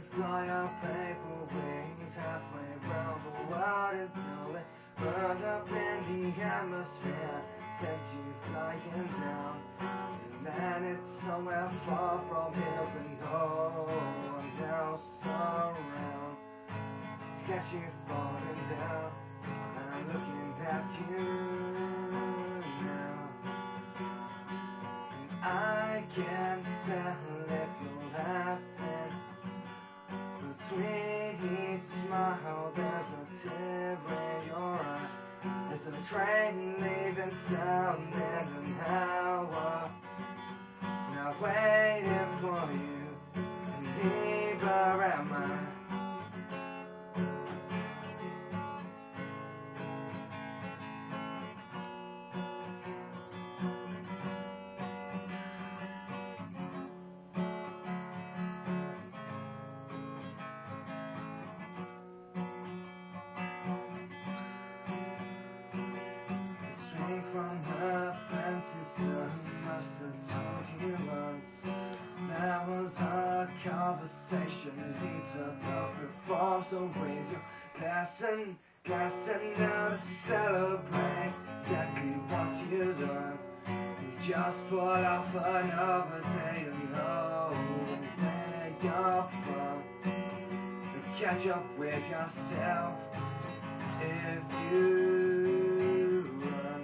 you fly our paper wings halfway round the world until it burned up in the atmosphere, sent you flying down. And then it's somewhere far from here, but no one else around to catch you falling down. I'm looking at you now, and I can't tell if you're laughing. Between each smile there's a tear in your eye. There's a train leaving town in an hour, now waiting for you, and neither am I. From her fantasy must have told you once. That was our conversation, leads a perfect form, so raise your glass and now to celebrate exactly what you done. You just put off another day to know where you're from, and catch up with yourself if you run.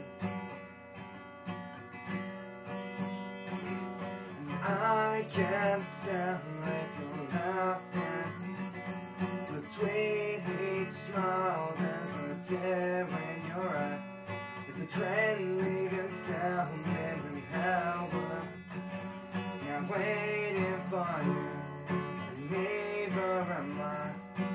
I can't tell if you're laughing. Between each smile there's a tear in your eye. It's a train leaving town in an hour, now waiting for you, and neither am I.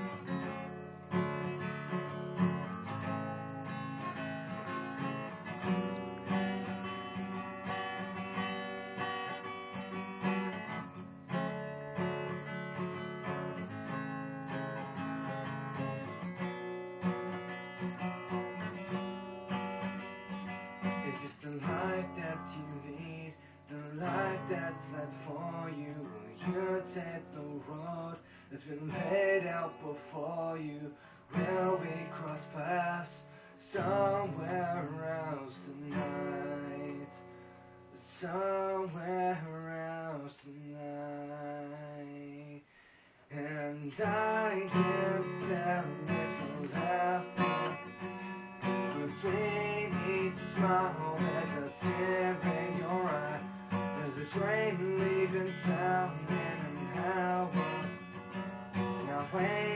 It's just the life that you lead, the life that's led for you. You take the road that's been laid out before you. Will we cross paths somewhere else tonight? Somewhere else tonight. And I can't tell if you're laughing. Between each smile there's a tear in your eye. There's a train leaving town in an hour, now wait